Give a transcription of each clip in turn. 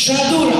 Шадура.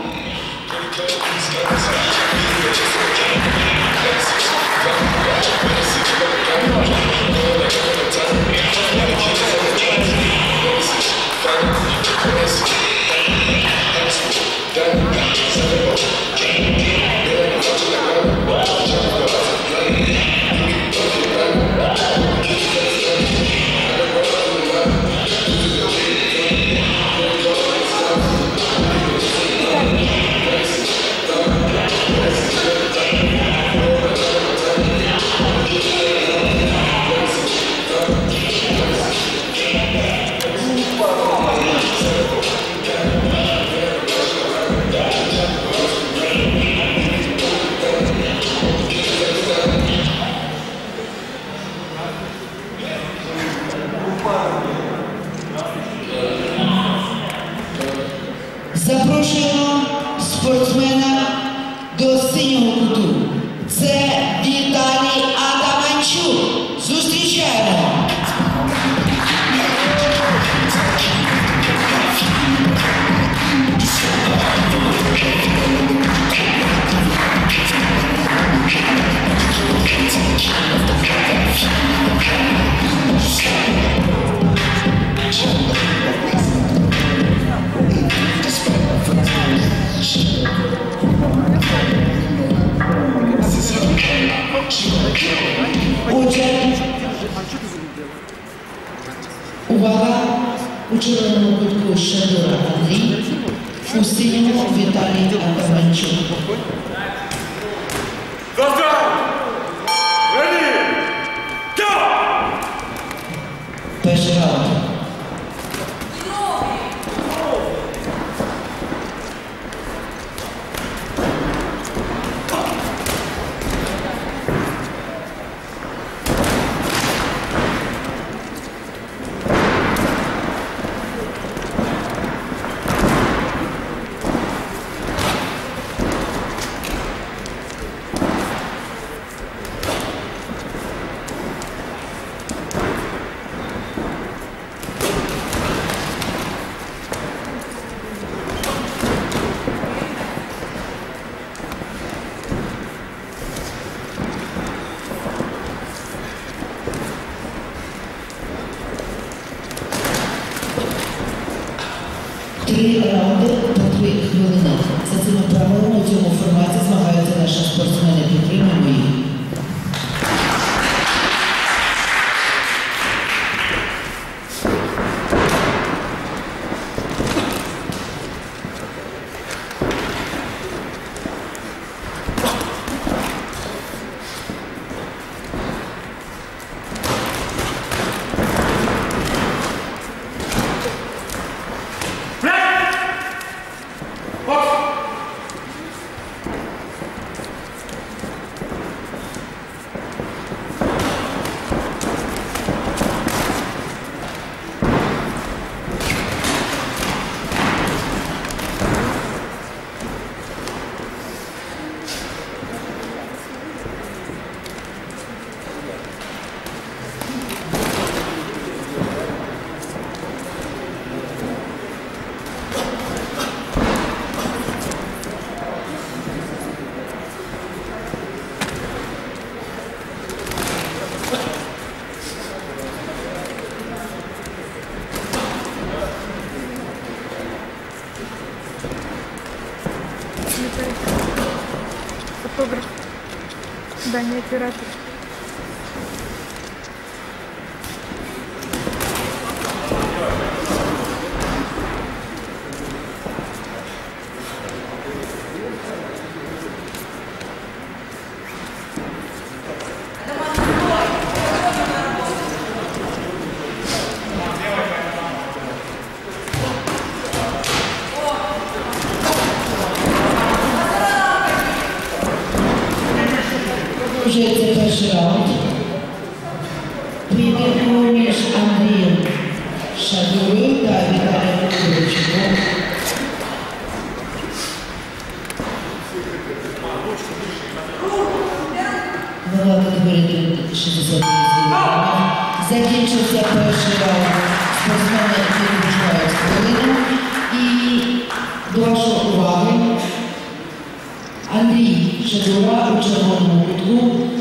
Запрошуємо спортсмена до синього куту. Це Віталій Атаманчук. Зустрічаємо! Отже, увага, у червоному кутку Шадура Андрій, у синьому Віталій Атаманчук. Перший раунд. Три раунди по 3 хвилини. За цими правилами у цьому форматі змагаються наші спортсмени. Підтримуємо їх. Фотограф. Да, не оператор. Вже це перший у червоному кутку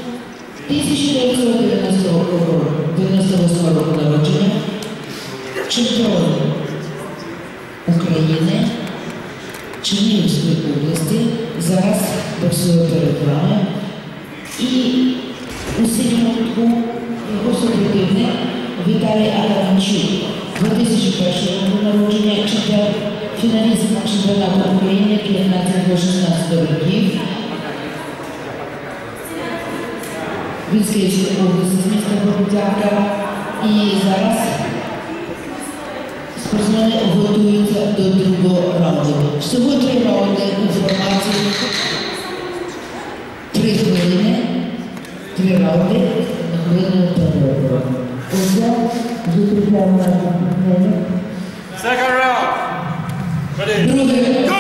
1998 року народження, чемпіон України, Чернігівської області, зараз боксує перед вами. І у синьому кутку його супротивник Віталій Адамчук, 2001 року народження, фіналіст чемпіонату України 15-16 років. Він з Київської області, з міста Бородянка. І зараз спортсмени готуються до другого раунду. Всього 3 раунди інформації. 3 хвилини. 3 раунди на хвилину перерву. Отже, зустрічаємо наших спортсменів. Second round. Ready? Другий раунд. Go!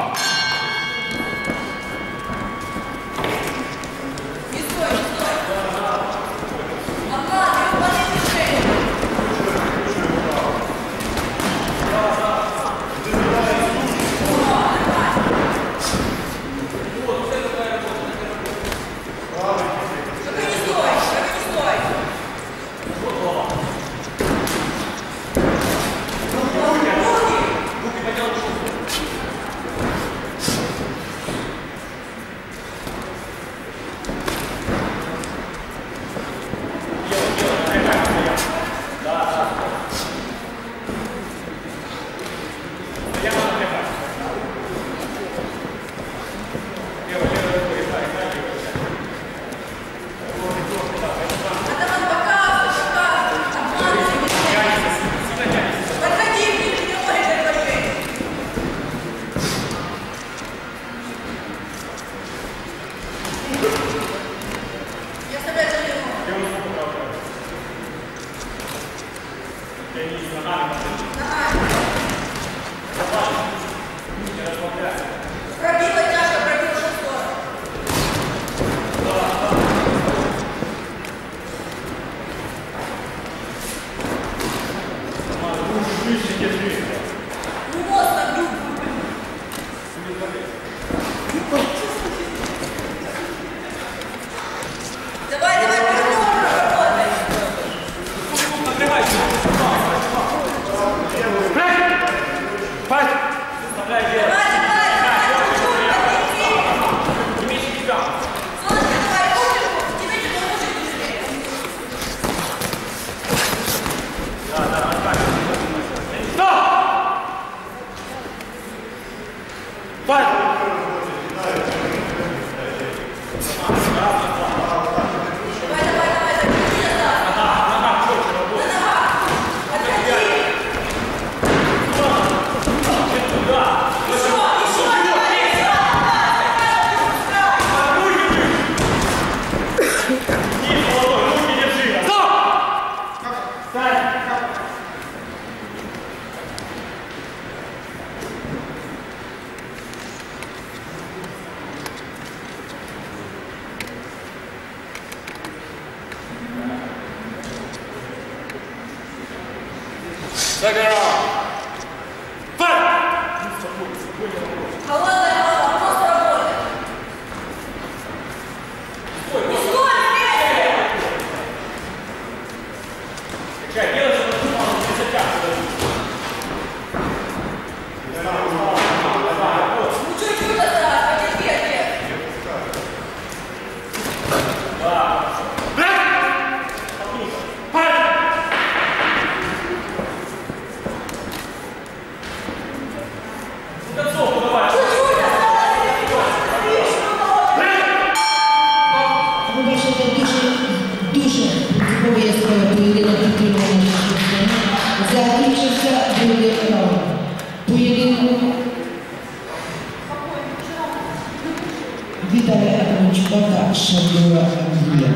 Second round. Fight! Закінчився другий раунд. Поєдинку Віталія Адамчука та Шандора Андрія.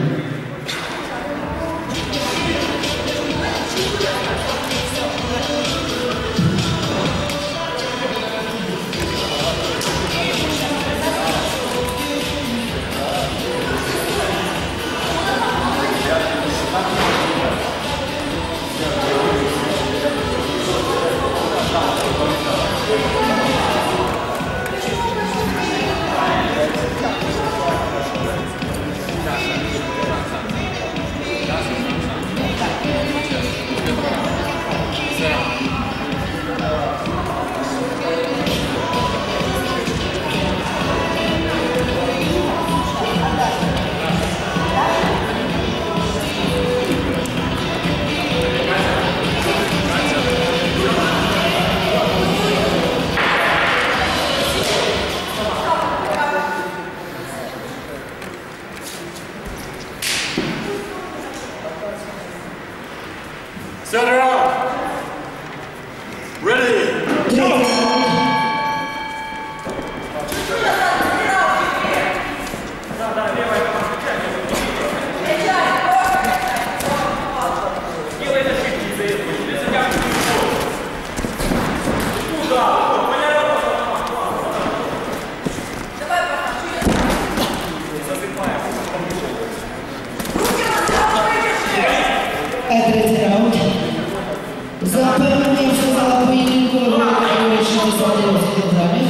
round. Ready. Go. Третій раунд. Запевнення сказала поєдинку вирішити 69 кілограмів.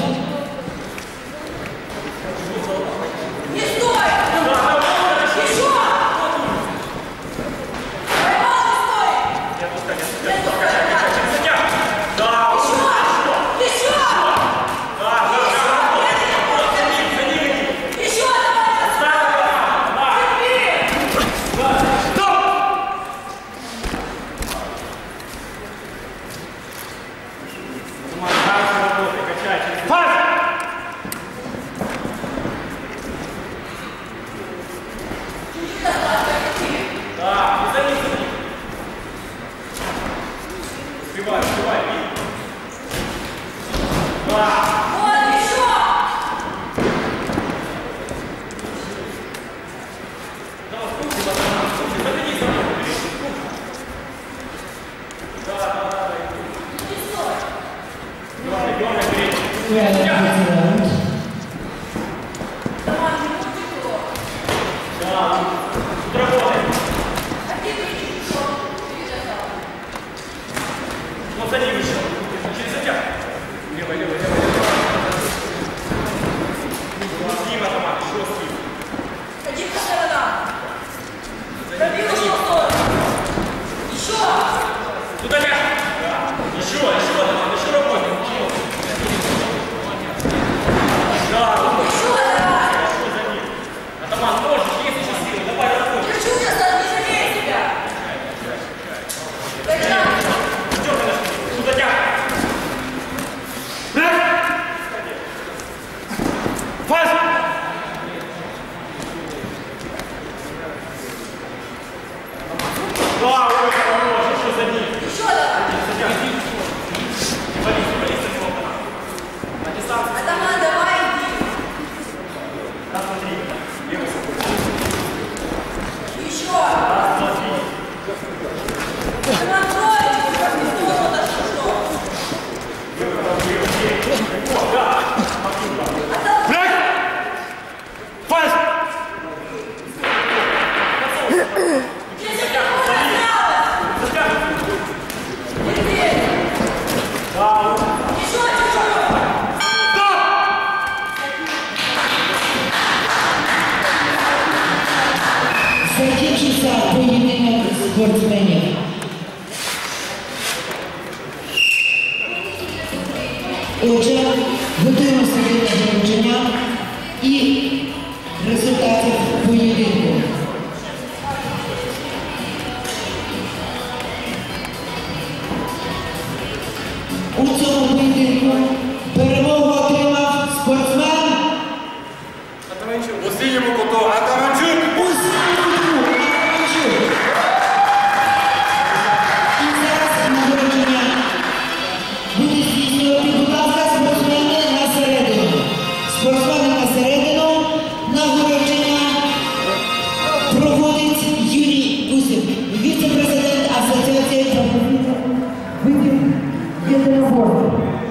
Закінчився поєдинок спортсменів. Отже, готуємося до нагородження і результатів поєдинку. У цьому поєдинку перемогу отримав спортсмен У синьому куту Атаманчук. І зараз нагородження буде здійснювати, будь ласка, спортсмени на середину. Спортсмени на середину. Нагородження проводить Юрій Гусів, віце-президент Асоціації видів єдиноборств.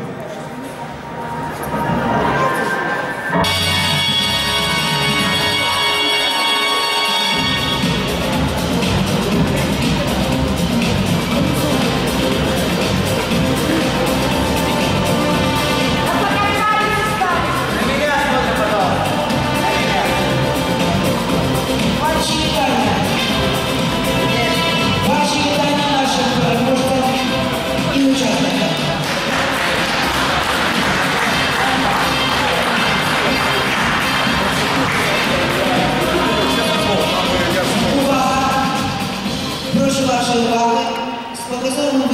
Ваші вітання нашим переможцям і учасникам. Увага! Прошу вашої уваги з показовим